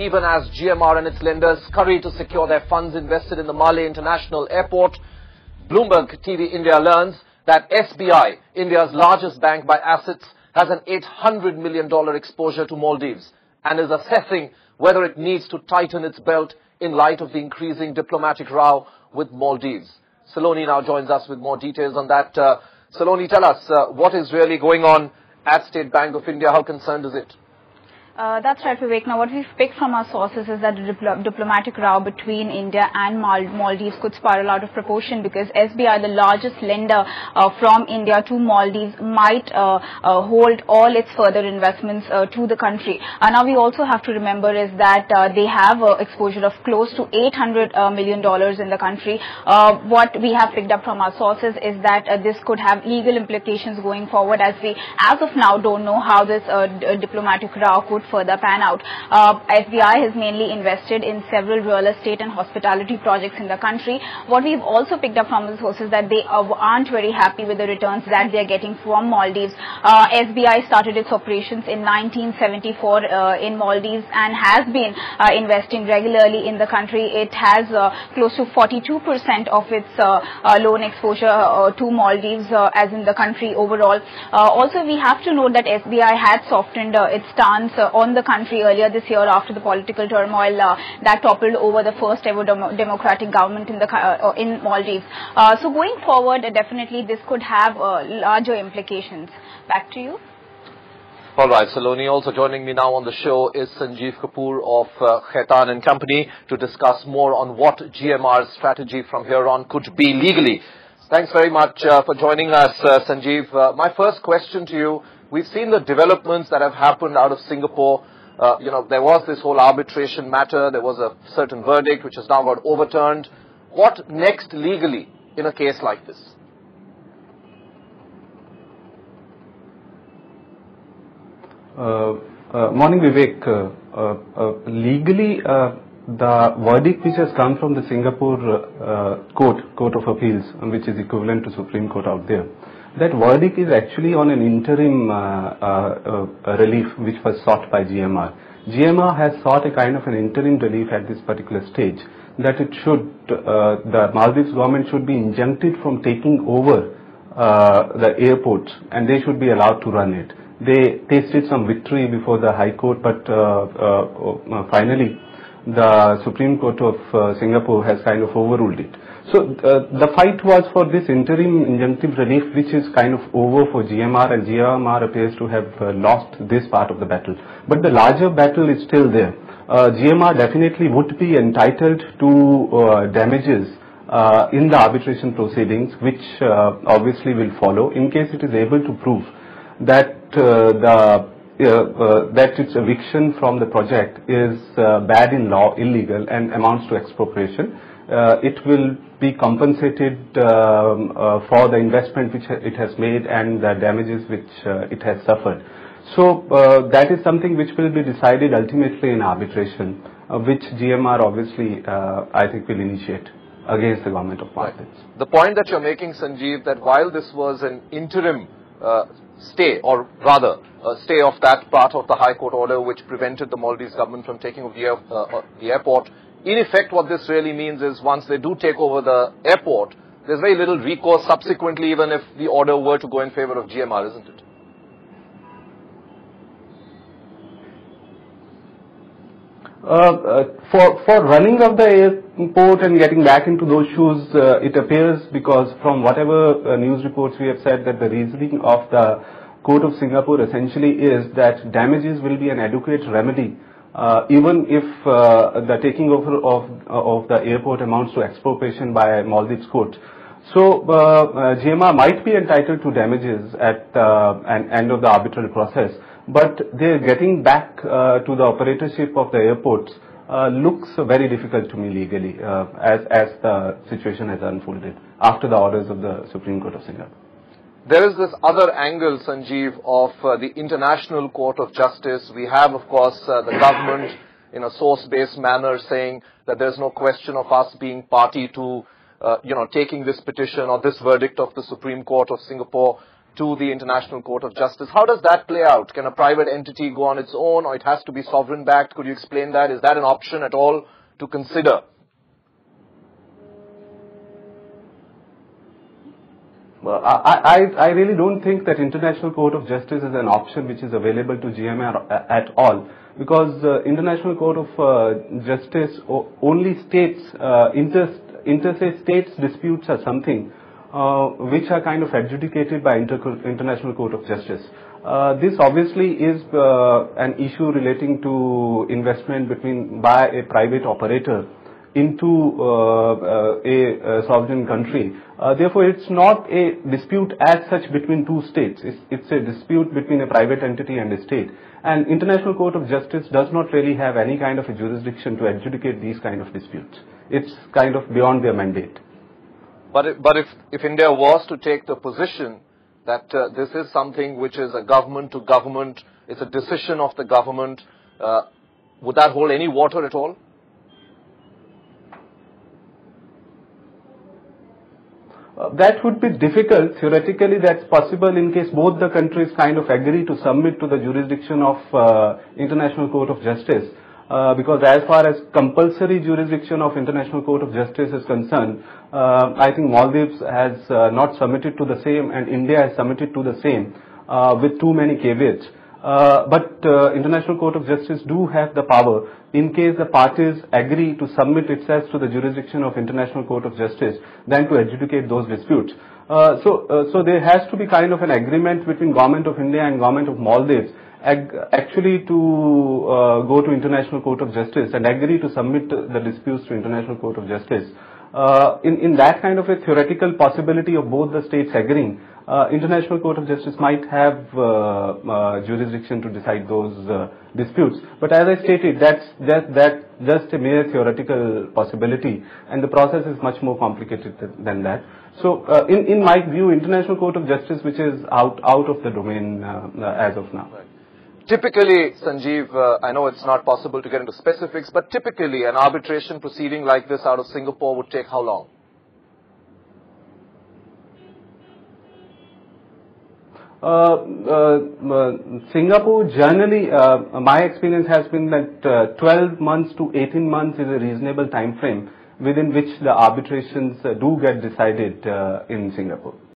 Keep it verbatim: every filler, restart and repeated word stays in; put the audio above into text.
even as G M R and its lenders scurry to secure their funds invested in the Malé International Airport. Bloomberg T V India learns that S B I, India's largest bank by assets, has an eight hundred million dollar exposure to Maldives and is assessing whether it needs to tighten its belt in light of the increasing diplomatic row with Maldives. Saloni now joins us with more details on that. Uh, Saloni, tell us, uh, what is really going on at State Bank of India? How concerned is it? Uh, that's right, Vivek. Now, what we've picked from our sources is that the dipl diplomatic row between India and Mal Maldives could spiral out of proportion because S B I, the largest lender uh, from India to Maldives, might uh, uh, hold all its further investments uh, to the country. Uh, now, we also have to remember is that uh, they have uh, exposure of close to eight hundred million dollars in the country. Uh, what we have picked up from our sources is that uh, this could have legal implications going forward, as we, as of now, don't know how this uh, d diplomatic row could further pan out. Uh, S B I has mainly invested in several real estate and hospitality projects in the country. What we've also picked up from the sources that they uh, aren't very happy with the returns that they're getting from Maldives. Uh, S B I started its operations in nineteen seventy-four uh, in Maldives and has been uh, investing regularly in the country. It has uh, close to forty-two percent of its uh, uh, loan exposure uh, to Maldives uh, as in the country overall. Uh, also, we have to note that S B I had softened uh, its stance uh, on the country earlier this year after the political turmoil uh, that toppled over the first ever dem democratic government in the uh, in Maldives. Uh, so going forward, uh, definitely this could have uh, larger implications. Back to you. All right, Saloni. Also joining me now on the show is Sanjeev Kapoor of uh, Khaitan and Company to discuss more on what G M R's strategy from here on could be legally. Thanks very much uh, for joining us, uh, Sanjeev. Uh, my first question to you. We've seen the developments that have happened out of Singapore. Uh, you know, there was this whole arbitration matter. There was a certain verdict which has now got overturned. What next legally in a case like this? Uh, uh, morning, Vivek. Uh, uh, uh, legally, uh, the verdict which has come from the Singapore uh, court, Court of Appeals, which is equivalent to Supreme Court out there, that verdict is actually on an interim uh, uh, uh, relief which was sought by G M R. G M R has sought a kind of an interim relief at this particular stage, that it should, uh, the Maldives government should be injuncted from taking over uh, the airport and they should be allowed to run it. They tasted some victory before the High Court, but uh, uh, uh, finally the Supreme Court of uh, Singapore has kind of overruled it. So uh, the fight was for this interim injunctive relief, which is kind of over for G M R, and G M R appears to have uh, lost this part of the battle. But the larger battle is still there. Uh, G M R definitely would be entitled to uh, damages uh, in the arbitration proceedings, which uh, obviously will follow in case it is able to prove that uh, the Uh, uh, that its eviction from the project is uh, bad in law, illegal, and amounts to expropriation. Uh, it will be compensated um, uh, for the investment which it has made and the damages which uh, it has suffered. So uh, that is something which will be decided ultimately in arbitration, uh, which G M R obviously uh, I think will initiate against the government of Maldives. Right. The point that you're making, Sanjeev, that while this was an interim uh, stay, or rather a stay of that part of the High Court order which prevented the Maldives government from taking over the, air, uh, the airport, in effect what this really means is once they do take over the airport, there's very little recourse subsequently, even if the order were to go in favor of G M R, isn't it? Uh, uh, for, for running of the airport and getting back into those shoes, uh, it appears, because from whatever uh, news reports we have said, that the reasoning of the Court of Singapore essentially is that damages will be an adequate remedy, uh, even if uh, the taking over of, of the airport amounts to expropriation by Maldives court. So uh, uh, G M R might be entitled to damages at uh, an end of the arbitral process, but they're getting back uh, to the operatorship of the airports uh, looks very difficult to me legally uh, as, as the situation has unfolded after the orders of the Supreme Court of Singapore. There is this other angle, Sanjeev, of uh, the International Court of Justice. We have, of course, uh, the government in a source-based manner saying that there's no question of us being party to, uh, you know, taking this petition or this verdict of the Supreme Court of Singapore. to the International Court of Justice. How does that play out? Can a private entity go on its own, or it has to be sovereign-backed? Could you explain that? Is that an option at all to consider? Well, I, I, I really don't think that International Court of Justice is an option which is available to G M R at all, because uh, International Court of uh, Justice only states uh, inter interstate states disputes are something uh, which are kind of adjudicated by Inter International Court of Justice. Uh, this obviously is uh, an issue relating to investment between by a private operator into uh, uh, a, a sovereign country. Uh, therefore, it's not a dispute as such between two states. It's, it's a dispute between a private entity and a state. And International Court of Justice does not really have any kind of a jurisdiction to adjudicate these kind of disputes. It's kind of beyond their mandate. But, it, but if, if India was to take the position that uh, this is something which is a government to government, it's a decision of the government, uh, would that hold any water at all? Uh, that would be difficult. Theoretically, that's possible in case both the countries kind of agree to submit to the jurisdiction of uh, International Court of Justice. Uh, because as far as compulsory jurisdiction of International Court of Justice is concerned, uh, I think Maldives has uh, not submitted to the same, and India has submitted to the same uh, with too many caveats. Uh, but uh, International Court of Justice do have the power, in case the parties agree to submit itself to the jurisdiction of International Court of Justice, then to adjudicate those disputes. Uh, so, uh, so there has to be kind of an agreement between Government of India and Government of Maldives ag actually to uh, go to International Court of Justice and agree to submit the disputes to International Court of Justice. Uh, in, in that kind of a theoretical possibility of both the states agreeing, uh, International Court of Justice might have uh, uh, jurisdiction to decide those uh, disputes. But as I stated, that's just, that just a mere theoretical possibility, and the process is much more complicated th than that. So, uh, in, in my view, International Court of Justice, which is out, out of the domain uh, uh, as of now. Right. Typically, Sanjeev, uh, I know it's not possible to get into specifics, but typically an arbitration proceeding like this out of Singapore would take how long? Uh, uh, uh, Singapore, generally, uh, my experience has been that uh, twelve months to eighteen months is a reasonable time frame within which the arbitrations uh, do get decided uh, in Singapore.